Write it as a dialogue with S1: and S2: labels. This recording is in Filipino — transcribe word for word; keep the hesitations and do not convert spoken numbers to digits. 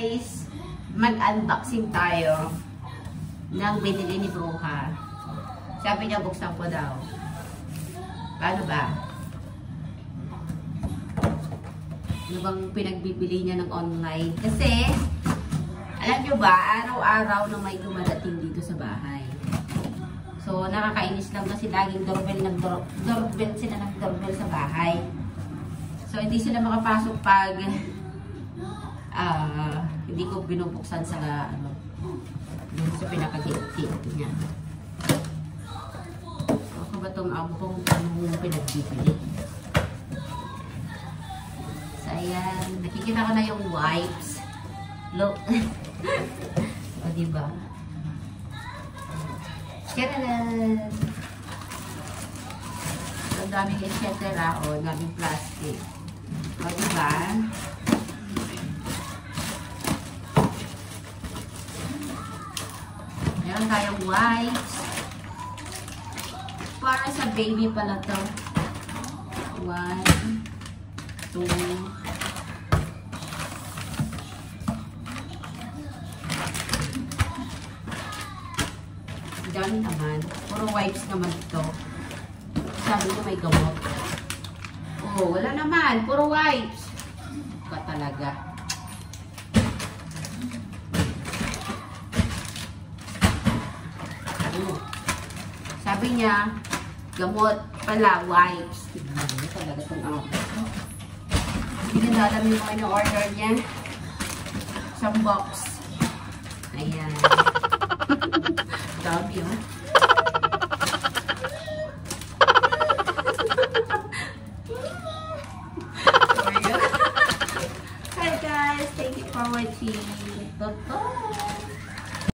S1: guys, mag-unboxing tayo ng binili ni Bruja. Sabi niya buksan ko daw. Paano ba? Ano bang pinagbibili niya ng online? Kasi, alam niyo ba, araw-araw na may dumadating dito sa bahay. So, nakakainis lang kasi laging doorbell ng door, doorbell sila ng doorbell sa bahay. So, hindi sila makapasok pag uh, hindi ko binubuksan sa ano, dun sa pinakagilid niya. So, ako ba itong ampong anong pinagbibili? So, ayan. Nakikita ko na yung wipes. Look. O, diba? Tcharan! Ang daming et cetera. O, daming plastic. O, diba? Meron tayong wipes. Para sa baby pala to. One, two, dami naman. Puro wipes naman ito. Sabi ko may gamot. Oh, wala naman. Puro wipes. Ka talaga. Oh. Sabi niya, gamot pala, wipes. Hindi talaga itong ako. Hindi na alam yung mga in-order niya. Isang box. Ayan. Dami yun. Hi guys, thank you for watching. Bye-bye.